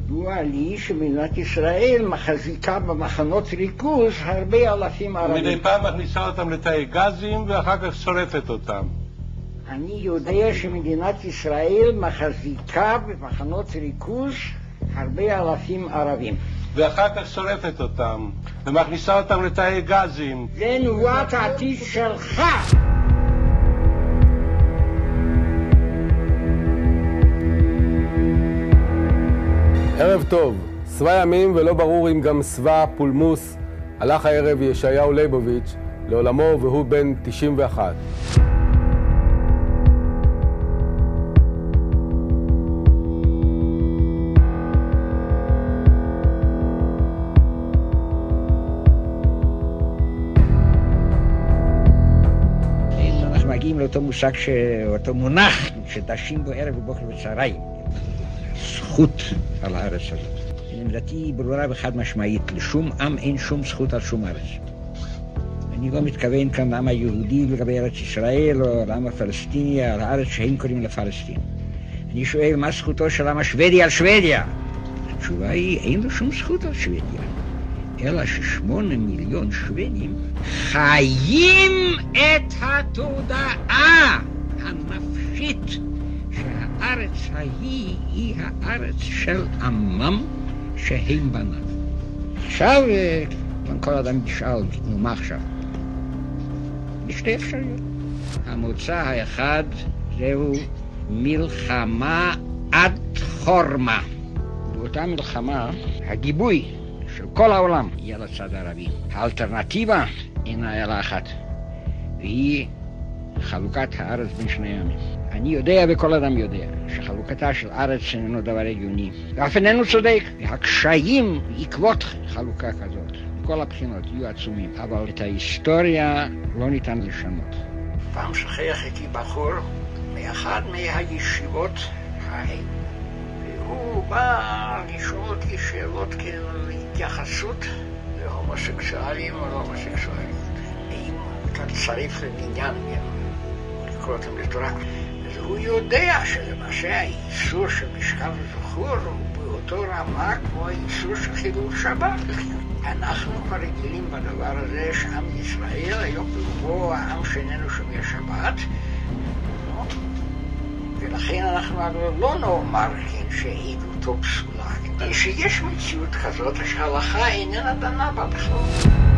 ידוע לי שמדינת ישראל מחזיקה במחנות ריכוז הרבה אלפים ערבים. ומדי פעם מכניסה אותם לתאי גזים ואחר כך שורפת אותם. אני יודע שמדינת ישראל מחזיקה במחנות ריכוז הרבה אלפים ערבים. ואחר כך שורפת אותם ומכניסה אותם לתאי גזים. זה נבואת העתיד שלך. ערב טוב, שבע ימים ולא ברור אם גם שבע פולמוס. הלך הערב ישעיהו ליבוביץ' לעולמו והוא בן 91. אנחנו מגיעים לאותו מושג, אותו מונח שדשים בו ערב ובוקר וצהריים. זכות על הארץ הזאת. עמדתי ברורה וחד משמעית, לשום עם אין שום זכות על שום ארץ. אני לא מתכוון כאן לעם היהודי לגבי ארץ ישראל או לעם הפלסטיני על הארץ שהם קוראים לפלסטין. אני שואל מה זכותו של העם השוודי על שוודיה? התשובה היא אין לו שום זכות על שוודיה, אלא ש8 מיליון שוודים חיים את התודעה הנפשית שהארץ היא הארץ של עמם שהם בניו. עכשיו, כל אדם ישאל, מה עכשיו? יש שתי אפשרויות. המוצא האחד זהו מלחמה עד חורמה. באותה מלחמה הגיבוי של כל העולם יהיה לצד הערבי. האלטרנטיבה אינה אלא אחת, והיא חלוקת הארץ בין שני העמים. אני יודע וכל אדם יודע שחלוקתה של ארץ איננו דבר הגיוני, ואף איננו צודק, והקשיים בעקבות חלוקה כזאת מכל הבחינות יהיו עצומים, אבל את ההיסטוריה לא ניתן לשנות. פעם שכח איתי בחור מאחד מהישיבות ההן, והוא בא לשאול אותי שאלות להתייחסות להומוסקסואלים או לא הומוסקסואלים. האם אתה צריך לעניין לקרוא אותם לתורה? אז הוא יודע שלמעשה האיסור של משכב זכור הוא באותו רמה כמו האיסור של חילול שבת. אנחנו כבר רגילים בדבר הזה שעם ישראל היום ברובו העם שאיננו שומר שבת, ולכן אנחנו לא נאמר שעדותו פסולה. שיש מציאות כזאת שההלכה איננה דנה בה בכלל.